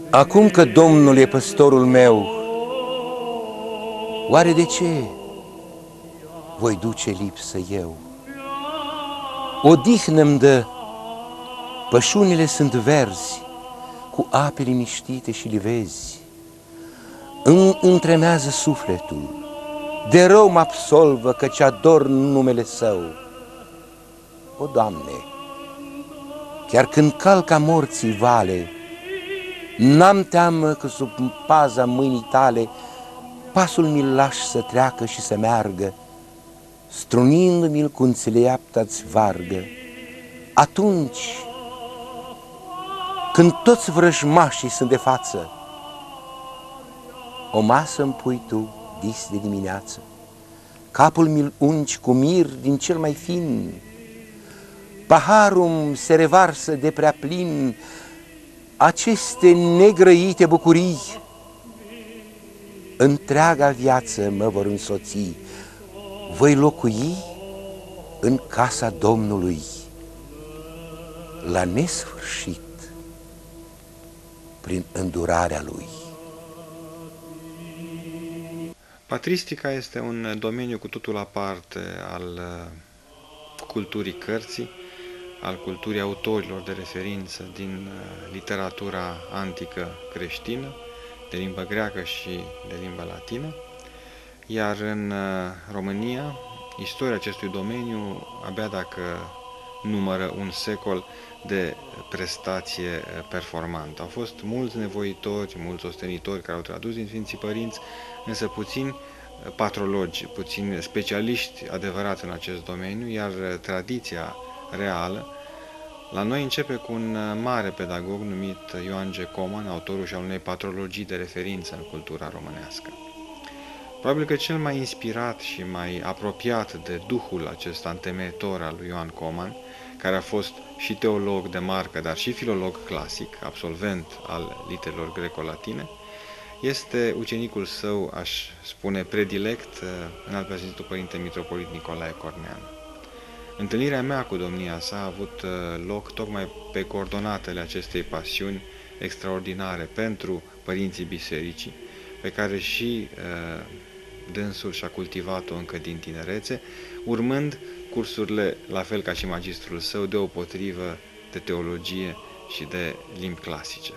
Acum că Domnul e păstorul meu, oare de ce voi duce lipsă eu? Odihnă-mi dă, pășunile sunt verzi, cu ape liniștite și livezi. Îmi întremează sufletul, de rău mă absolvă, căci adorn numele Său. O, Doamne, chiar când calca morții vale, n-am teamă că sub paza mâinii Tale pasul mi-l lași să treacă și să meargă, strunindu-mi-l cu înțeleapta-ți vargă. Atunci, când toți vrăjmașii sunt de față, o masă îmi pui Tu dis de dimineață, capul mi-l ungi cu mir din cel mai fin, paharul se revarsă de prea plin aceste negrăite bucurii, întreaga viață mă vor însoți, voi locui în casa Domnului la nesfârșit prin îndurarea Lui. Patristica este un domeniu cu totul aparte al culturii cărții, al culturii autorilor de referință din literatura antică creștină, de limbă greacă și de limbă latină, iar în România, istoria acestui domeniu, abia dacă numără un secol de prestație performantă. Au fost mulți nevoitori, mulți ostenitori care au tradus din Sfinții Părinți, însă puțini patrologi, puțini specialiști adevărați în acest domeniu, iar tradiția reală la noi începe cu un mare pedagog numit Ioan G. Coman, autorul și al unei patrologii de referință în cultura românească. Probabil că cel mai inspirat și mai apropiat de duhul acesta întemeitor al lui Ioan Coman, care a fost și teolog de marcă, dar și filolog clasic, absolvent al literelor greco-latine, este ucenicul său, aș spune predilect, Înaltpreasfințitul Părinte Mitropolit Nicolae Cornean. Întâlnirea mea cu domnia sa a avut loc tocmai pe coordonatele acestei pasiuni extraordinare pentru părinții bisericii, pe care și dânsul și-a cultivat-o încă din tinerețe, urmând cursurile, la fel ca și magistrul său, deopotrivă de teologie și de limbi clasice.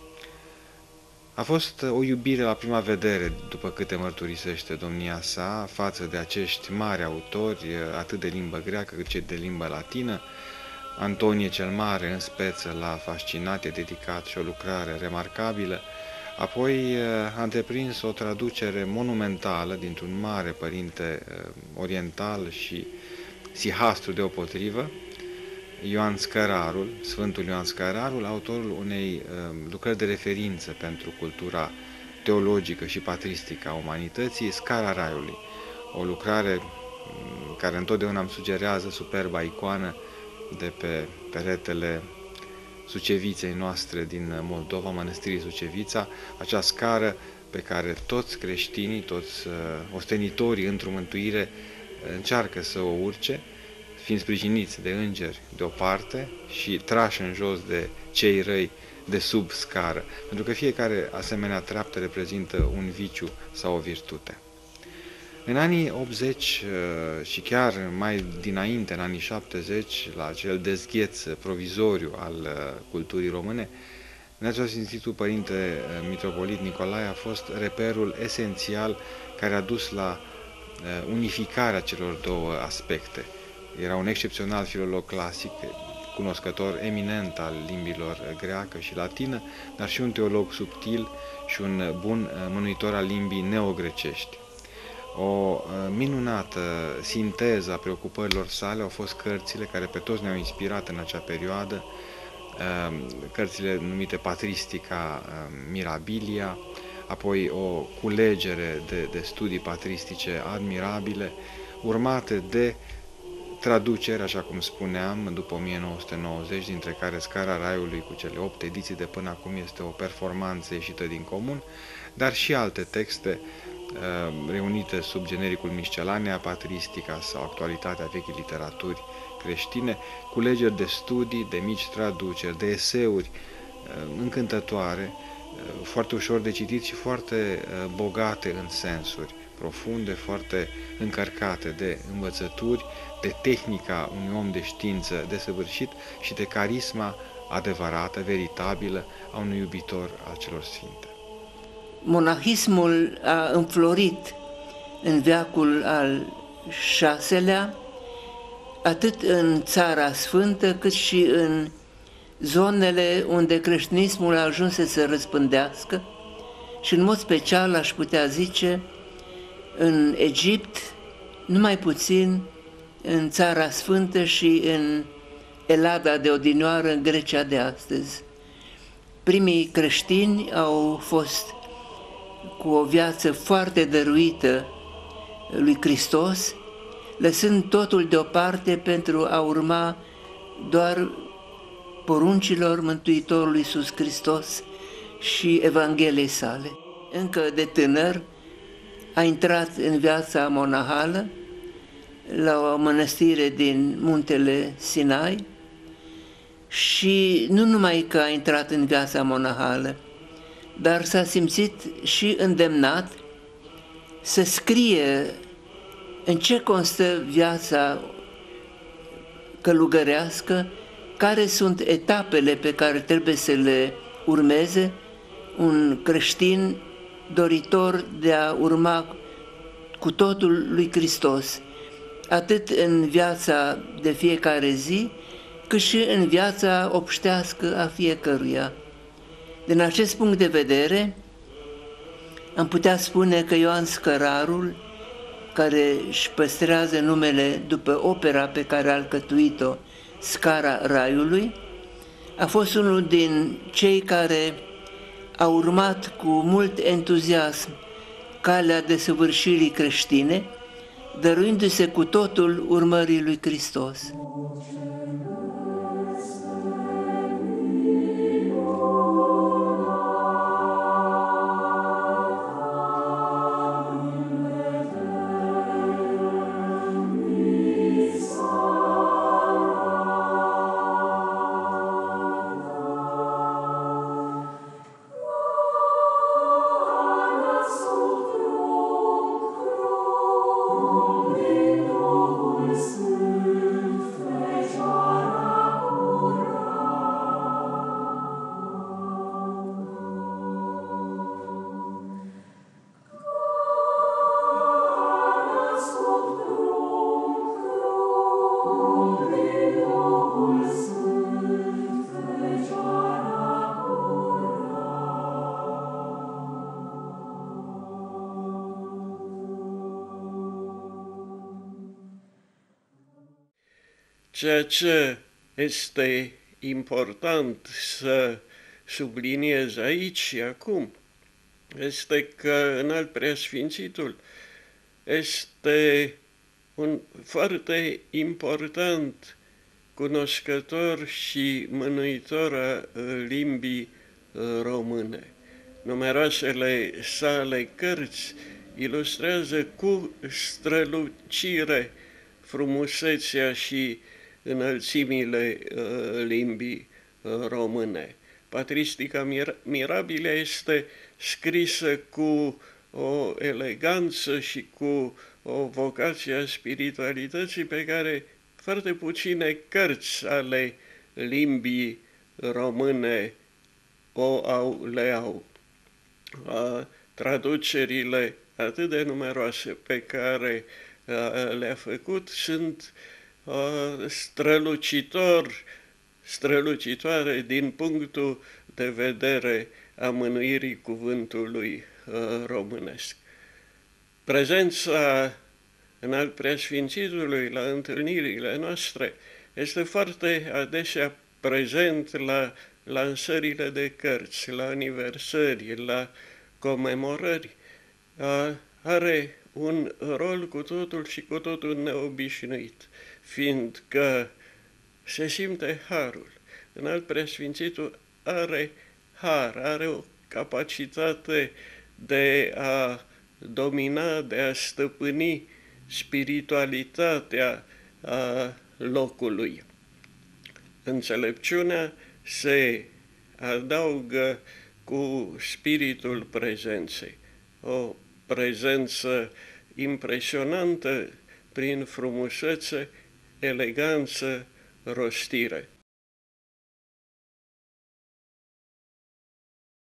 A fost o iubire la prima vedere, după câte mărturisește domnia sa, față de acești mari autori, atât de limbă greacă cât și de limbă latină. Antonie cel Mare, în speță, l-a fascinat, i-a dedicat și o lucrare remarcabilă. Apoi a întreprins o traducere monumentală dintr-un mare părinte oriental și sihastru deopotrivă, Ioan Scărarul, Sfântul Ioan Scărarul, autorul unei lucrări de referință pentru cultura teologică și patristică a umanității, Scara Raiului, o lucrare care întotdeauna îmi sugerează superba icoană de pe peretele Suceviței noastre din Moldova, Mănăstirii Sucevița, acea scară pe care toți creștinii, toți ostenitorii într-o mântuire încearcă să o urce, fiind sprijiniți de îngeri de o parte și trași în jos de cei răi de sub scară, pentru că fiecare asemenea treaptă reprezintă un viciu sau o virtute. În anii 80 și chiar mai dinainte, în anii 70, la acel dezgheț provizoriu al culturii române, Înaltpreasfințitul Părinte Mitropolit Nicolae a fost reperul esențial care a dus la unificarea celor două aspecte. Era un excepțional filolog clasic, cunoscător eminent al limbilor greacă și latină, dar și un teolog subtil și un bun mânuitor al limbii neogrecești. O minunată sinteză a preocupărilor sale au fost cărțile care pe toți ne-au inspirat în acea perioadă, cărțile numite Patristica Mirabilia, apoi o culegere de studii patristice admirabile, urmate de traduceri, așa cum spuneam, după 1990, dintre care Scara Raiului cu cele 8 ediții de până acum este o performanță ieșită din comun, dar și alte texte reunite sub genericul Miscellanea Patristica sau Actualitatea vechii literaturi creștine, culegeri de studii, de mici traduceri, de eseuri încântătoare, foarte ușor de citit și foarte bogate în sensuri profunde, foarte încărcate de învățături, de tehnica unui om de știință desăvârșit și de carisma adevărată, veritabilă a unui iubitor al celor sfinte. Monahismul a înflorit în veacul al VI-lea, atât în Țara Sfântă, cât și în zonele unde creștinismul a ajuns să se răspândească și în mod special, aș putea zice, în Egipt, numai puțin în Țara Sfântă și în Elada de odinioară, în Grecia de astăzi. Primii creștini au fost cu o viață foarte dăruită lui Hristos, lăsând totul deoparte pentru a urma doar poruncilor Mântuitorului Iisus Hristos și Evangheliei sale. Încă de tânăr a intrat în viața monahală la o mănăstire din muntele Sinai și nu numai că a intrat în viața monahală, dar s-a simțit și îndemnat să scrie în ce constă viața călugărească, care sunt etapele pe care trebuie să le urmeze un creștin doritor de a urma cu totul lui Hristos, atât în viața de fiecare zi, cât și în viața obștească a fiecăruia. Din acest punct de vedere, am putea spune că Ioan Scărarul, care își păstrează numele după opera pe care a alcătuit-o, Scara Raiului, a fost unul din cei care a urmat cu mult entuziasm calea desăvârșirii creștine, dăruindu-se cu totul urmării lui Hristos. Ceea ce este important să subliniez aici și acum este că Înalt Preasfințitul este un foarte important cunoscător și mânuitor a limbii române. Numeroasele sale cărți ilustrează cu strălucire frumusețea și înălțimile limbii române. Patristica Mirabilea este scrisă cu o eleganță și cu o vocație a spiritualității pe care foarte puține cărți ale limbii române le au. Traducerile atât de numeroase pe care le-a făcut sunt strălucitoare din punctul de vedere a mânuirii cuvântului românesc. Prezența Înalt Preasfințitului la întâlnirile noastre este foarte adesea prezent la lansările de cărți, la aniversări, la comemorări. Are un rol cu totul și cu totul neobișnuit, fiindcă se simte harul. Înalt Preasfințitul are har, are o capacitate de a domina, de a stăpâni spiritualitatea locului. Înțelepciunea se adaugă cu spiritul prezenței. O prezență impresionantă prin frumusețe, eleganță, roștire.